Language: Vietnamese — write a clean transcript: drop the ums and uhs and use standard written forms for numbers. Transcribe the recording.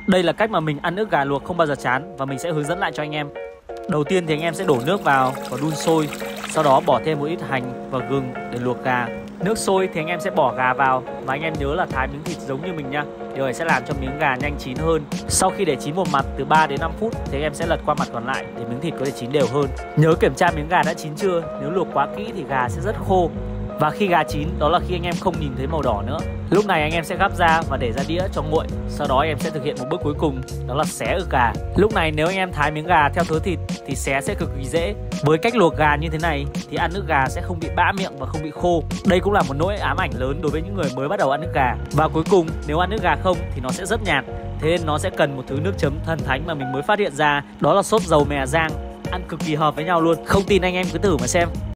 Đây là cách mà mình ăn ức gà luộc không bao giờ chán và mình sẽ hướng dẫn lại cho anh em. Đầu tiên thì anh em sẽ đổ nước vào và đun sôi. Sau đó bỏ thêm một ít hành và gừng để luộc gà. Nước sôi thì anh em sẽ bỏ gà vào và anh em nhớ là thái miếng thịt giống như mình nha. Điều này sẽ làm cho miếng gà nhanh chín hơn. Sau khi để chín một mặt từ 3 đến 5 phút thì anh em sẽ lật qua mặt còn lại để miếng thịt có thể chín đều hơn. Nhớ kiểm tra miếng gà đã chín chưa. Nếu luộc quá kỹ thì gà sẽ rất khô. Và khi gà chín đó là khi anh em không nhìn thấy màu đỏ nữa. Lúc này anh em sẽ gắp ra và để ra đĩa cho nguội. Sau đó anh em sẽ thực hiện một bước cuối cùng, đó là xé ức gà. Lúc này nếu anh em thái miếng gà theo thớ thịt thì xé sẽ cực kỳ dễ. Với cách luộc gà như thế này thì ăn ức gà sẽ không bị bã miệng và không bị khô. Đây cũng là một nỗi ám ảnh lớn đối với những người mới bắt đầu ăn ức gà. Và cuối cùng nếu ăn ức gà không thì nó sẽ rất nhạt. Thế nên nó sẽ cần một thứ nước chấm thần thánh mà mình mới phát hiện ra, đó là sốt dầu mè rang. Ăn cực kỳ hợp với nhau luôn. Không tin anh em cứ thử mà xem.